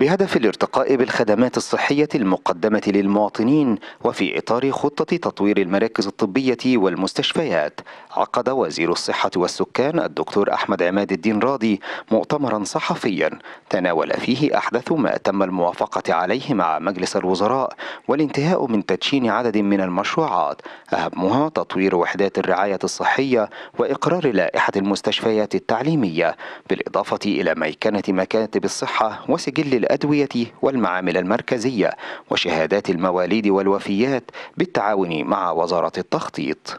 بهدف الارتقاء بالخدمات الصحية المقدمة للمواطنين وفي إطار خطة تطوير المراكز الطبية والمستشفيات، عقد وزير الصحة والسكان الدكتور أحمد عماد الدين راضي مؤتمرا صحفيا تناول فيه أحدث ما تم الموافقة عليه مع مجلس الوزراء والانتهاء من تدشين عدد من المشروعات، أهمها تطوير وحدات الرعاية الصحية وإقرار لائحة المستشفيات التعليمية، بالإضافة إلى ميكنة مكاتب الصحة وسجل الأدوية والمعامل المركزية وشهادات المواليد والوفيات بالتعاون مع وزارة التخطيط.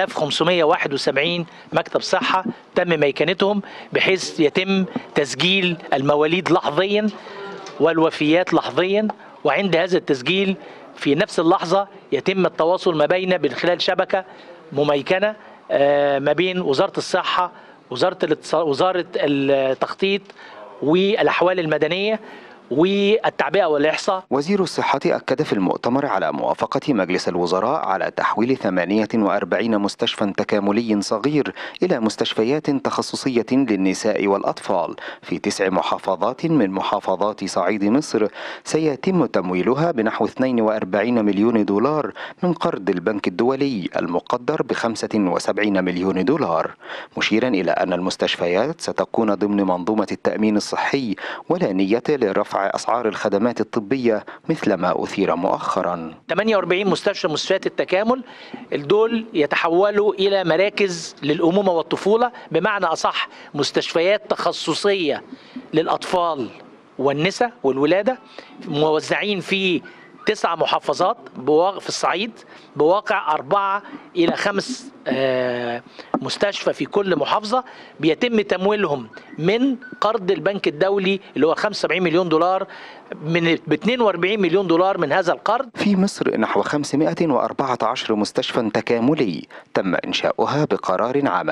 4571 مكتب صحة تم ميكنتهم بحيث يتم تسجيل المواليد لحظيا والوفيات لحظيا، وعند هذا التسجيل في نفس اللحظة يتم التواصل ما بين من خلال شبكة مميكنة ما بين وزارة الصحة، وزارة التخطيط والأحوال المدنية والتعبئة والإحصاء. وزير الصحة أكد في المؤتمر على موافقة مجلس الوزراء على تحويل 48 مستشفى تكاملي صغير إلى مستشفيات تخصصية للنساء والأطفال في 9 محافظات من محافظات صعيد مصر، سيتم تمويلها بنحو 42 مليون دولار من قرض البنك الدولي المقدر ب75 مليون دولار، مشيرا إلى أن المستشفيات ستكون ضمن منظومة التأمين الصحي ولا نية لرفع أسعار الخدمات الطبية مثل ما أثير مؤخرا. 48 مستشفيات التكامل دول يتحولوا إلى مراكز للأمومة والطفولة، بمعنى أصح مستشفيات تخصصية للأطفال والنساء والولادة، موزعين في 9 محافظات في الصعيد بواقع 4 إلى 5 مستشفى في كل محافظة، بيتم تمويلهم من قرض البنك الدولي اللي هو 75 مليون دولار ب 42 مليون دولار من هذا القرض. في مصر نحو 514 مستشفى تكاملي تم إنشاؤها بقرار عام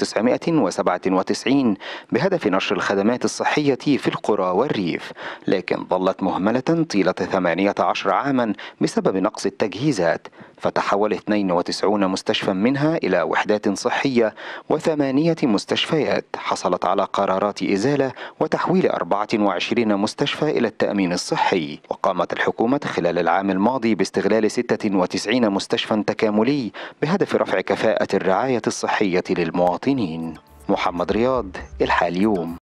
1997 بهدف نشر الخدمات الصحية في القرى والريف، لكن ظلت مهملة طيلة 18 عاما بسبب نقص التجهيزات، فتحول 92 مستشفى منها إلى وحدات صحية و8 مستشفيات حصلت على قرارات إزالة وتحويل 24 مستشفى إلى التأمين الصحي. وقامت الحكومة خلال العام الماضي باستغلال 96 مستشفى تكاملي بهدف رفع كفاءة الرعاية الصحية للمواطنين. محمد رياض، الحاليوم.